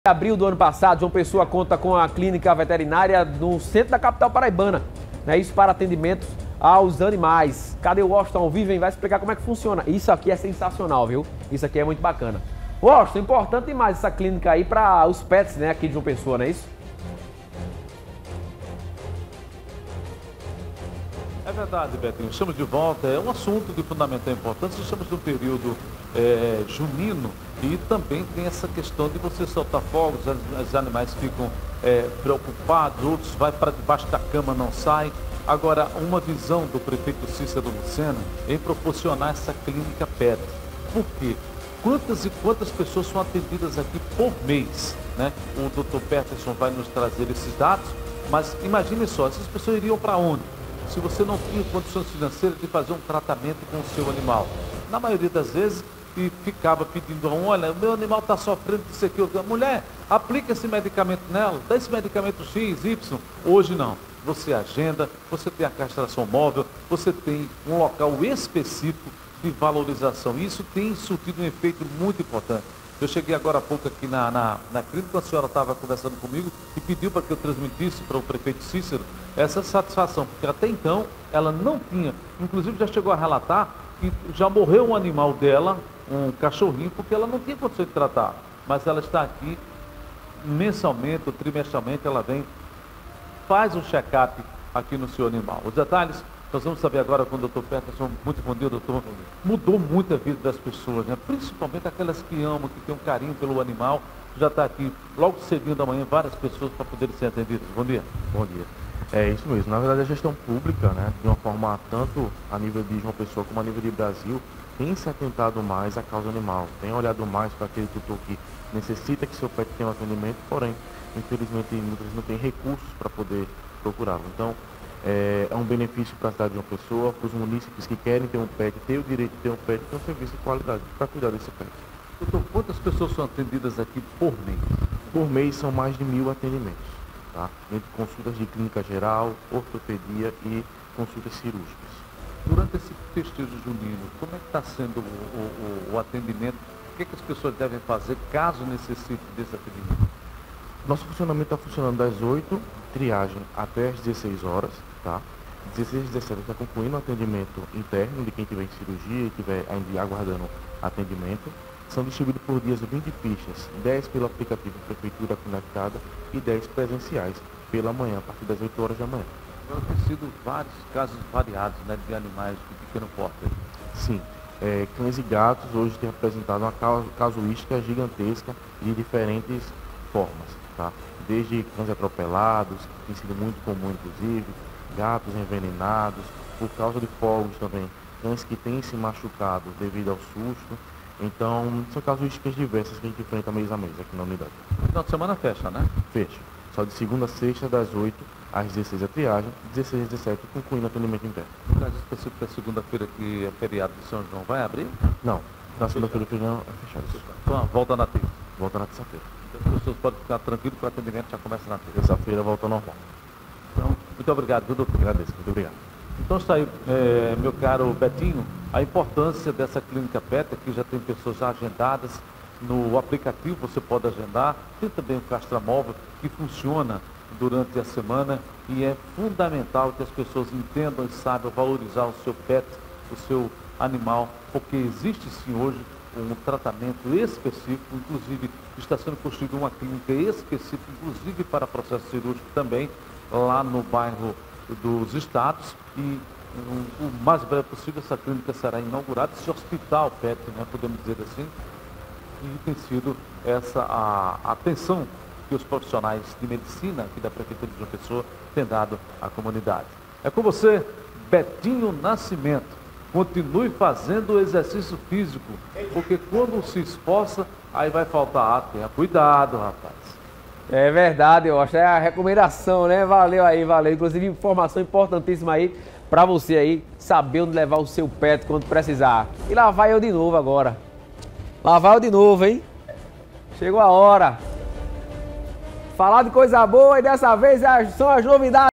Em abril do ano passado, João Pessoa conta com a clínica veterinária no centro da capital paraibana, né? Isso para atendimentos aos animais. Cadê o Washington ao vivo, hein? Vai explicar como é que funciona. Isso aqui é sensacional, viu? Isso aqui é muito bacana. Washington, importante demais essa clínica aí para os pets, né? Aqui de João Pessoa, não é isso? É verdade, Betinho. Estamos de volta. É um assunto de fundamental importância. Estamos no período junino e também tem essa questão de você soltar fogos, os animais ficam preocupados, outros vai para debaixo da cama, não sai. Agora, uma visão do prefeito Cícero Lucena em proporcionar essa clínica PET. Por quê? Quantas e quantas pessoas são atendidas aqui por mês, né? O Dr. Peterson vai nos trazer esses dados, mas imagine só, essas pessoas iriam para onde? Se você não tinha condições financeiras de fazer um tratamento com o seu animal. Na maioria das vezes, e ficava pedindo, olha, o meu animal está sofrendo disso aqui. Mulher, aplica esse medicamento nela, dá esse medicamento X, Y. Hoje não. Você agenda, você tem a castração móvel, você tem um local específico de valorização. Isso tem surtido um efeito muito importante. Eu cheguei agora há pouco aqui na clínica, a senhora estava conversando comigo e pediu para que eu transmitisse para o prefeito Cícero essa satisfação, porque até então ela não tinha, inclusive já chegou a relatar que já morreu um animal dela, um cachorrinho, porque ela não tinha condição de tratar, mas ela está aqui mensalmente ou trimestralmente, ela vem, faz um check-up aqui no seu animal. Os detalhes nós vamos saber agora com o Dr. Peterson. Muito bom dia, doutor. Mudou muito a vida das pessoas, né? Principalmente aquelas que amam, que têm um carinho pelo animal. Já está aqui logo cedinho da manhã, várias pessoas para poderem ser atendidas. Bom dia. Bom dia. É isso mesmo. Na verdade, a gestão pública, né, de uma forma tanto a nível de João Pessoa como a nível de Brasil, tem se atentado mais à causa animal. Tem olhado mais para aquele tutor que necessita que seu pet tenha um atendimento, porém, infelizmente, muitas vezes não tem recursos para poder procurá-lo. Então, é um benefício para a cidade de João Pessoa, para os munícipes que querem ter um pet, ter o direito de ter um pet, ter um serviço de qualidade para cuidar desse pet. Doutor, quantas pessoas são atendidas aqui por mês? Por mês são mais de 1000 atendimentos, tá? Entre consultas de clínica geral, ortopedia e consultas cirúrgicas. Durante esse festejo junino, como é que está sendo o atendimento? O que é que as pessoas devem fazer caso necessite desse atendimento? Nosso funcionamento está funcionando das 8, triagem até as 16 horas, tá? 16 e 17 está concluindo o atendimento interno de quem tiver em cirurgia e estiver ainda aguardando atendimento. São distribuídos por dias 20 fichas, 10 pelo aplicativo Prefeitura Conectada e 10 presenciais pela manhã, a partir das 8 horas da manhã. Então, tem sido vários casos variados, né, de animais de pequeno porte. Sim, cães e gatos hoje têm apresentado uma casuística gigantesca de diferentes formas, tá? Desde cães atropelados, tem sido muito comum inclusive, gatos envenenados, por causa de fogos também, cães que têm se machucado devido ao susto. Então, são casuísticas diversas que a gente enfrenta mês a mês aqui na unidade. No final de semana fecha, né? Fecha. Só de segunda a sexta, das 8 às 16 a triagem, 16 às 17 concluindo o atendimento interno. No caso específico da segunda-feira, que é feriado de São João, vai abrir? Não, na segunda-feira é fechado. Então, volta na terça. Volta na terça-feira. Então, as pessoas podem ficar tranquilas que o atendimento já começa na terça. Terça-feira volta ao normal. Então, muito obrigado, viu, doutor? Agradeço, muito obrigado. Então está aí, meu caro Betinho, a importância dessa clínica PET, que já tem pessoas já agendadas no aplicativo, você pode agendar. Tem também o castramóvel, que funciona durante a semana e é fundamental que as pessoas entendam e saibam valorizar o seu pet, o seu animal, porque existe sim hoje um tratamento específico, inclusive está sendo construída uma clínica específica, inclusive para processo cirúrgico também, lá no bairro dos Estados, e o mais breve possível essa clínica será inaugurada, esse hospital PET, né, podemos dizer assim, e tem sido essa a atenção que os profissionais de medicina aqui da Prefeitura de João Pessoa têm dado à comunidade. É com você, Betinho Nascimento. Continue fazendo o exercício físico, porque quando se esforça, aí vai faltar ar. Tenha cuidado, rapaz. É verdade, eu acho. É a recomendação, né? Valeu aí, valeu. Inclusive, informação importantíssima aí pra você aí saber onde levar o seu pet quando precisar. E lá vai eu de novo agora. Lá vai eu de novo, hein? Chegou a hora. Falar de coisa boa e dessa vez são as novidades.